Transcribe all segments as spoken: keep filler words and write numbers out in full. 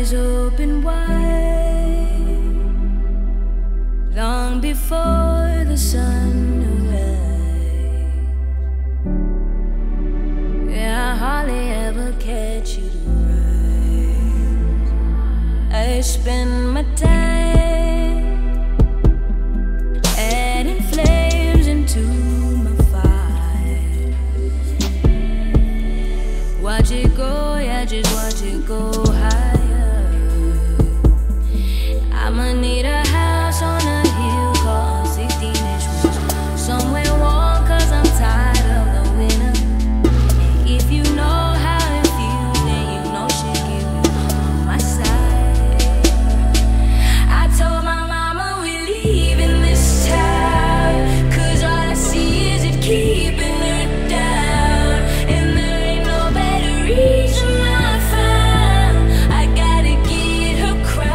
eyes open wide, long before the sun arrives. Yeah, I hardly ever catch you to rise. I spend my time adding flames into my fire. Watch it go, yeah, just watch it go higher. I'ma need a house on a hill called sixteen inch woods, somewhere warm cause I'm tired of the winter. And if you know how it feels, then you know she'll give you my side. I told my mama we're leaving this town, cause all I see is it keeping her down. And there ain't no better reason I found. I gotta get her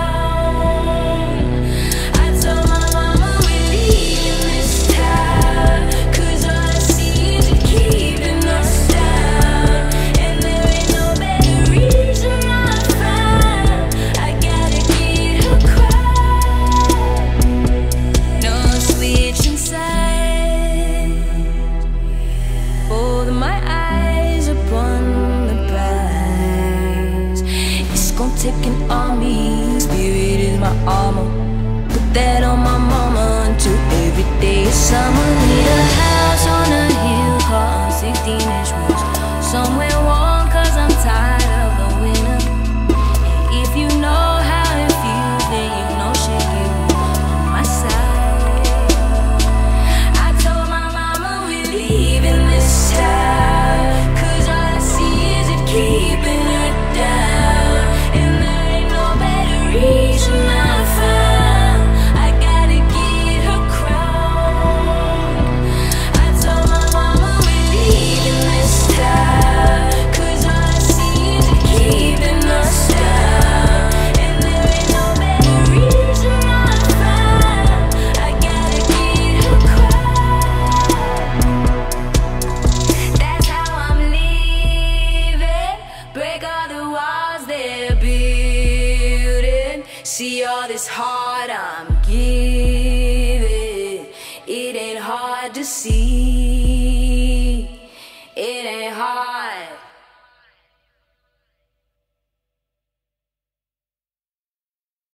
crown. I told my mama we're leaving this town, cause all I see is it keeping us down. And there ain't no better reason I found. I gotta get her crown. No switching sides, both my eyes upon the prize. It's gon' take an army, spirit is my armor. Put that on my mama until every day is summer. Need a house on a hill called sixteen inch woods, somewhere warm cause I'm tired of the winter. And if you know how it feels, then you know she'll give you my side. I told my mama we're leaving this town, cause all I see is it keeping her down. And there ain't no better reason I found. I gotta get her crown. I told my mama we're leaving this town, cause all I see is it keeping us down. And there ain't no better reason I found. I gotta get her crown. That's how I'm leaving. Break all the walls they're building. See all this heart I'm giving, it ain't hard to see.